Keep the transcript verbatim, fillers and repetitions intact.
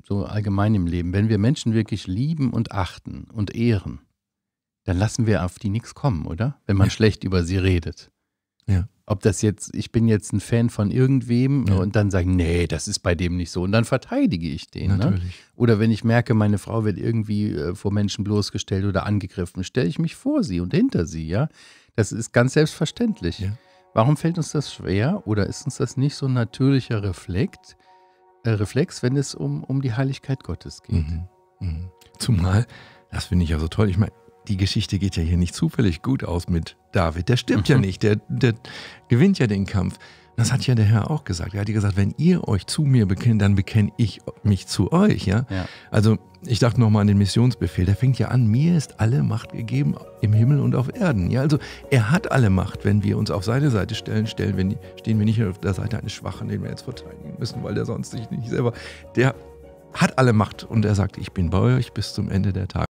so allgemein im Leben, wenn wir Menschen wirklich lieben und achten und ehren, dann lassen wir auf die nichts kommen, oder? Wenn man Ja. schlecht über sie redet. Ja. Ob das jetzt, ich bin jetzt ein Fan von irgendwem Ja. und dann sagen, nee, das ist bei dem nicht so. Und dann verteidige ich den. Ne? Natürlich. Oder wenn ich merke, meine Frau wird irgendwie äh, vor Menschen bloßgestellt oder angegriffen, stelle ich mich vor sie und hinter sie, ja. Das ist ganz selbstverständlich. Ja. Warum fällt uns das schwer oder ist uns das nicht so ein natürlicher Reflex, äh, Reflex, wenn es um, um die Heiligkeit Gottes geht? Mhm. Mhm. Zumal, das finde ich ja so toll, ich meine, die Geschichte geht ja hier nicht zufällig gut aus mit David. Der stirbt Mhm. ja nicht, der, der gewinnt ja den Kampf. Das hat ja der Herr auch gesagt. Er hat ja gesagt, wenn ihr euch zu mir bekennt, dann bekenne ich mich zu euch. Ja? Ja. Also ich dachte nochmal an den Missionsbefehl. Der fängt ja an, mir ist alle Macht gegeben im Himmel und auf Erden. Ja? Also er hat alle Macht. Wenn wir uns auf seine Seite stellen, stellen wir, stehen wir nicht auf der Seite eines Schwachen, den wir jetzt verteidigen müssen, weil der sonst sich nicht selber... Der hat alle Macht und er sagt, ich bin bei euch bis zum Ende der Tage.